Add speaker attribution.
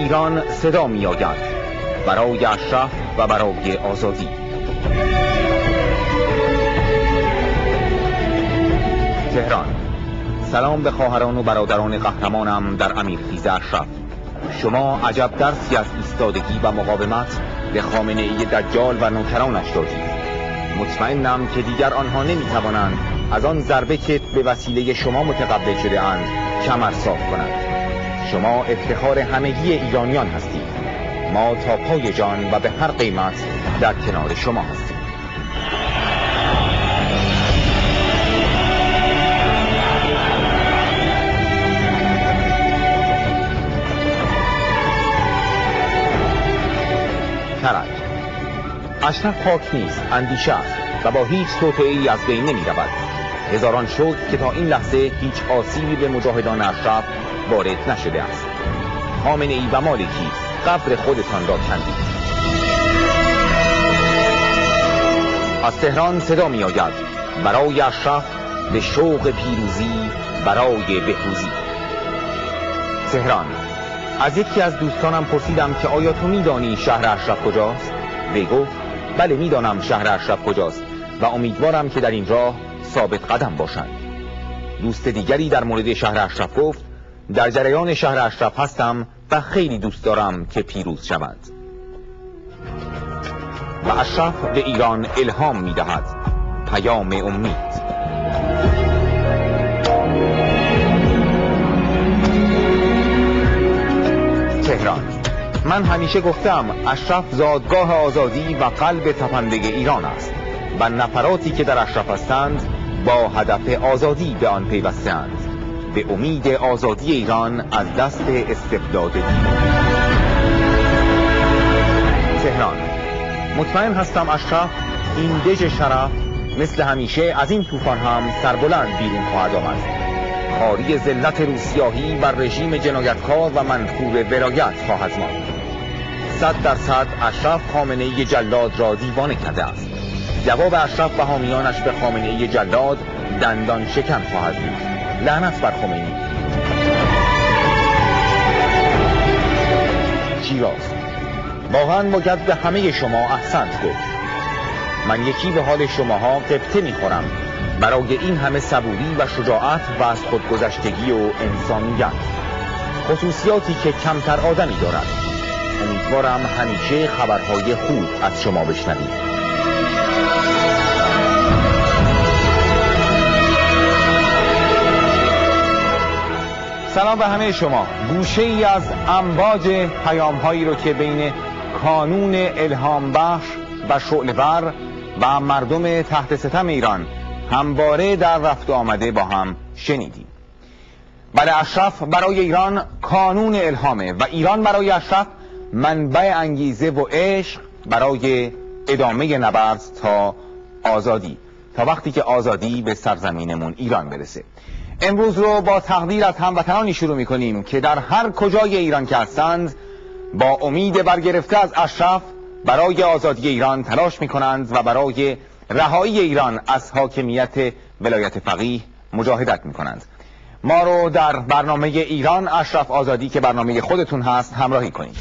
Speaker 1: ایران صدا می آید برای اشرف و برای آزادی. تهران. سلام به خواهران و برادران قهرمانم در امیرخیز اشرف. شما عجب درسی از ایستادگی و مقاومت به خامنه‌ای دجال و نوکرانش دادید. مطمئنم که دیگر آنها نمی‌توانند از آن ضربه که به وسیله شما متقبل شده اند کمر صاف کنند. شما افتخار همگی ایرانیان هستید. ما تا پای جان و به هر قیمت در کنار شما هستیم. کرج. اشرف پاک نیست، اندیشه است و با هیچ توطئه‌ای از بین نمی رود. هزاران شکر که تا این لحظه هیچ آسیبی به مجاهدان اشرف وارد نشده است. خامنه‌ای و مالکی قبر خودتان را کندید. از تهران صدا می آید برای اشرف به شوق پیروزی، برای بهروزی. تهران. از یکی از دوستانم پرسیدم که آیا تو میدانی شهر اشرف کجاست؟ وی گفت بله میدانم شهر اشرف کجاست و امیدوارم که در این راه ثابت قدم باشند. دوست دیگری در مورد شهر اشرف گفت در جریان شهر اشرف هستم و خیلی دوست دارم که پیروز شوند. و اشرف به ایران الهام میدهد. پیام امید. تهران. من همیشه گفتم اشرف زادگاه آزادی و قلب تپنده ایران است و نفراتی که در اشرف هستند با هدف آزادی به آن پیوسته‌اند، به امید آزادی ایران از دست استبداد دین. تهران. مطمئن هستم اشرف این دژ شرف مثل همیشه از این طوفان هم سربلند بیرون خواهد آمد. خاری ذلت روسیاهی بر رژیم جنایتکار و منفور ولایت خواهد ماند. 100% اشرف خامنه‌ای جلاد را دیوانه کرده است. جواب اشرف و حامیانش به خامنه‌ای جلاد دندان شکن خواهد بود. لعنت بر خمینی. شیراز. واقعا باید به همه شما احسنت گفت. من یکی به حال شماها قبطه میخورم برای این همه صبوری و شجاعت و از خودگذشتگی و انسانیت، خصوصیاتی که کمتر آدمی دارد. امیدوارم همیشه خبرهای خوب از شما بشنویم. سلام به همه شما. گوشه ای از امواج پیام هایی رو که بین کانون الهام بخش و شعله‌ور و مردم تحت ستم ایران همواره در رفت و آمده با هم شنیدیم. بله، اشرف برای ایران کانون الهامه و ایران برای اشرف منبع انگیزه و عشق برای ادامه نبرد تا آزادی، تا وقتی که آزادی به سرزمینمون ایران برسه. امروز رو با تقدیر از هموطنانی شروع می‌کنیم که در هر کجای ایران که هستند با امید برگرفته از اشرف برای آزادی ایران تلاش می‌کنند و برای رهایی ایران از حاکمیت ولایت فقیه مجاهدت می‌کنند. ما رو در برنامه ایران اشرف آزادی که برنامه خودتون هست همراهی کنید.